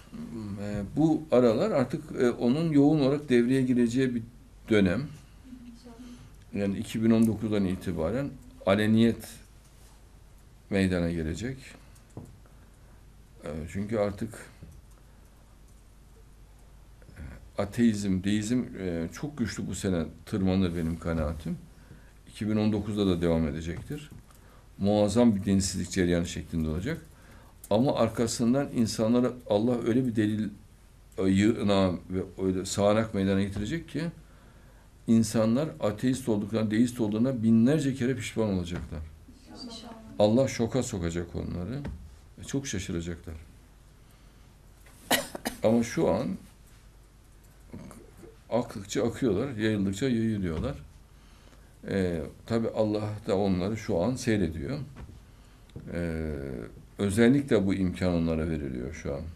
Bu aralar artık onun yoğun olarak devreye gireceği bir dönem. Yani 2019'dan itibaren aleniyet meydana gelecek. Çünkü artık ateizm, deizm çok güçlü bu sene tırmanır benim kanaatim. 2019'da da devam edecektir. Muazzam bir dinsizlik cereyanı şeklinde olacak. Ama arkasından insanlara Allah öyle bir delil yığınağı ve öyle sağanak meydana getirecek ki insanlar ateist olduklarına, deist olduğuna binlerce kere pişman olacaklar. Allah şoka sokacak onları. Çok şaşıracaklar. Ama şu an aktıkça akıyorlar, yayıldıkça yayılıyorlar. Tabi Allah da onları şu an seyrediyor. Özellikle bu imkan onlara veriliyor şu an.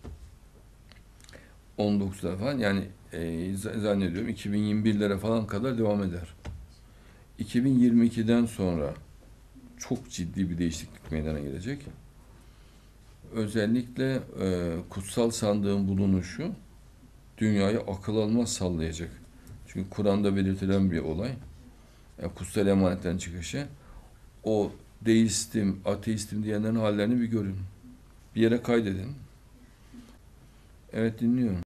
19'da falan yani zannediyorum 2021'lere falan kadar devam eder. 2022'den sonra çok ciddi bir değişiklik meydana gelecek. Özellikle kutsal sandığın bulunuşu dünyayı akıl almaz sallayacak. Çünkü Kur'an'da belirtilen bir olay. Kutsal emanetten çıkışı. O deistim, ateistim diyenlerin hallerini bir görün. Bir yere kaydedin. Evet, dinliyorum.